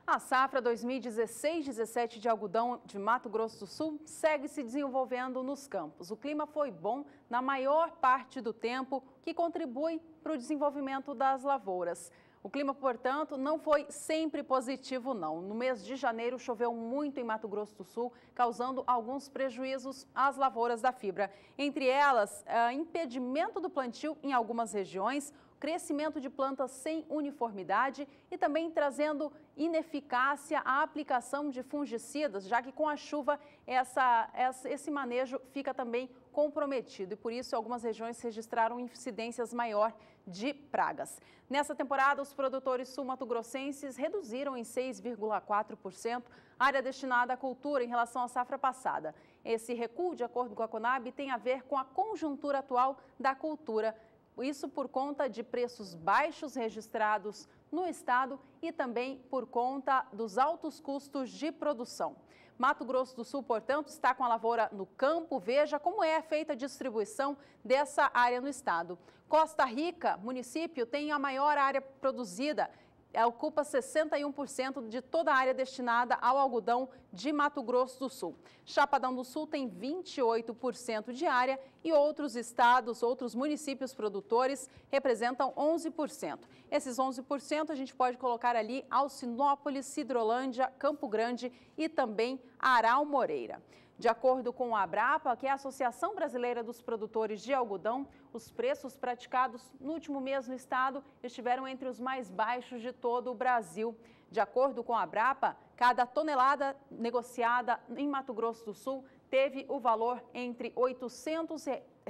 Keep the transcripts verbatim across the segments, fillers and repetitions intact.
A safra dois mil e dezesseis dezessete de algodão de Mato Grosso do Sul segue se desenvolvendo nos campos. O clima foi bom na maior parte do tempo, que contribui para o desenvolvimento das lavouras. O clima, portanto, não foi sempre positivo, não. No mês de janeiro, choveu muito em Mato Grosso do Sul, causando alguns prejuízos às lavouras da fibra. Entre elas, uh, impedimento do plantio em algumas regiões, crescimento de plantas sem uniformidade e também trazendo ineficácia à aplicação de fungicidas, já que com a chuva essa, essa, esse manejo fica também comprometido e por isso algumas regiões registraram incidências maior de pragas. Nessa temporada, os produtores sul-mato-grossenses reduziram em seis vírgula quatro por cento a área destinada à cultura em relação à safra passada. Esse recuo, de acordo com a Conab, tem a ver com a conjuntura atual da cultura. Isso por conta de preços baixos registrados no estado e também por conta dos altos custos de produção. Mato Grosso do Sul, portanto, está com a lavoura no campo. Veja como é feita a distribuição dessa área no estado. Costa Rica, município, tem a maior área produzida. Ocupa sessenta e um por cento de toda a área destinada ao algodão de Mato Grosso do Sul. Chapadão do Sul tem vinte e oito por cento de área e outros estados, outros municípios produtores representam onze por cento. Esses onze por cento a gente pode colocar ali Alcinópolis, Sidrolândia, Campo Grande e também Aral Moreira. De acordo com a Abrapa, que é a Associação Brasileira dos Produtores de Algodão, os preços praticados no último mês no estado estiveram entre os mais baixos de todo o Brasil. De acordo com a Abrapa, cada tonelada negociada em Mato Grosso do Sul teve o valor entre oitocentos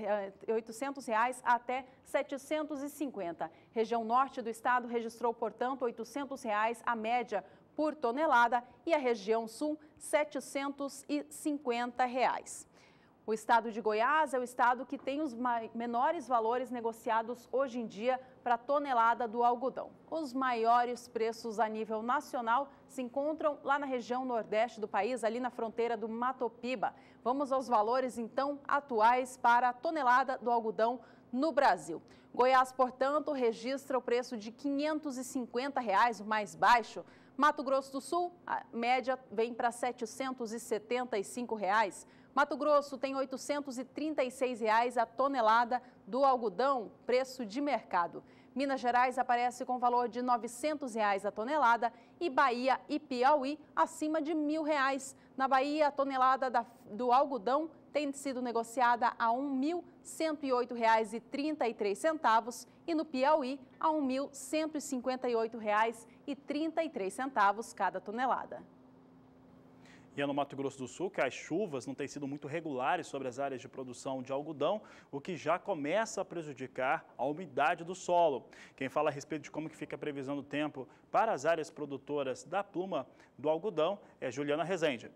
reais até setecentos e cinquenta. Região norte do estado registrou, portanto, oitocentos reais a média por tonelada e a região sul, setecentos e cinquenta reais. O estado de Goiás é o estado que tem os menores valores negociados hoje em dia para tonelada do algodão. Os maiores preços a nível nacional se encontram lá na região nordeste do país, ali na fronteira do Mato Piba. Vamos aos valores, então, atuais para a tonelada do algodão no Brasil. Goiás, portanto, registra o preço de quinhentos e cinquenta reais, o mais baixo. Mato Grosso do Sul, a média vem para setecentos e setenta e cinco reais. Mato Grosso tem oitocentos e trinta e seis reais a tonelada do algodão, preço de mercado. Minas Gerais aparece com valor de novecentos reais a tonelada e Bahia e Piauí acima de mil reais. Na Bahia, a tonelada da, do algodão tem sido negociada a um mil cento e oito reais e trinta e três centavos e no Piauí a um mil cento e cinquenta e oito reais e trinta e três centavos cada tonelada. E é no Mato Grosso do Sul que as chuvas não têm sido muito regulares sobre as áreas de produção de algodão, o que já começa a prejudicar a umidade do solo. Quem fala a respeito de como que fica a previsão do tempo para as áreas produtoras da pluma do algodão é Juliana Rezende.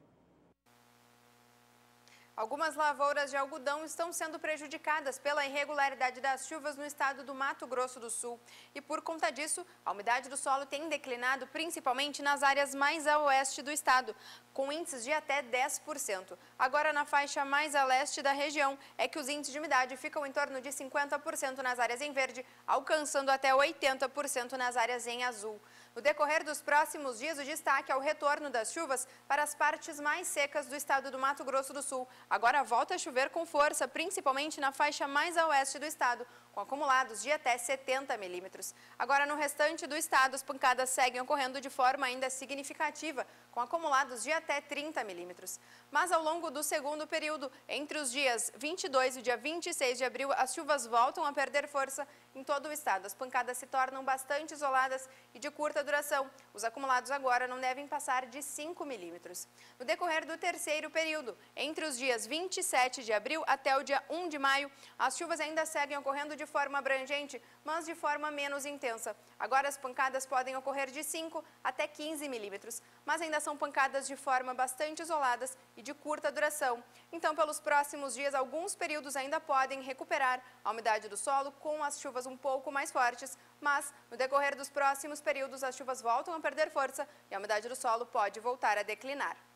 Algumas lavouras de algodão estão sendo prejudicadas pela irregularidade das chuvas no estado do Mato Grosso do Sul. E por conta disso, a umidade do solo tem declinado principalmente nas áreas mais a oeste do estado, com índices de até dez por cento. Agora, na faixa mais a leste da região, é que os índices de umidade ficam em torno de cinquenta por cento nas áreas em verde, alcançando até oitenta por cento nas áreas em azul. No decorrer dos próximos dias, o destaque é o retorno das chuvas para as partes mais secas do estado do Mato Grosso do Sul. Agora volta a chover com força, principalmente na faixa mais a oeste do estado, com acumulados de até setenta milímetros. Agora, no restante do estado, as pancadas seguem ocorrendo de forma ainda significativa, com acumulados de até trinta milímetros. Mas ao longo do segundo período, entre os dias vinte e dois e o dia vinte e seis de abril, as chuvas voltam a perder força em todo o estado. As pancadas se tornam bastante isoladas e de curta duração. Os acumulados agora não devem passar de cinco milímetros. No decorrer do terceiro período, entre os dias vinte e sete de abril até o dia um de maio, as chuvas ainda seguem ocorrendo de forma abrangente, mas de forma menos intensa. Agora as pancadas podem ocorrer de cinco até quinze milímetros, mas ainda são pancadas de forma bastante isoladas e de curta duração. Então, pelos próximos dias, alguns períodos ainda podem recuperar a umidade do solo com as chuvas um pouco mais fortes, mas no decorrer dos próximos períodos as chuvas voltam a perder força e a umidade do solo pode voltar a declinar.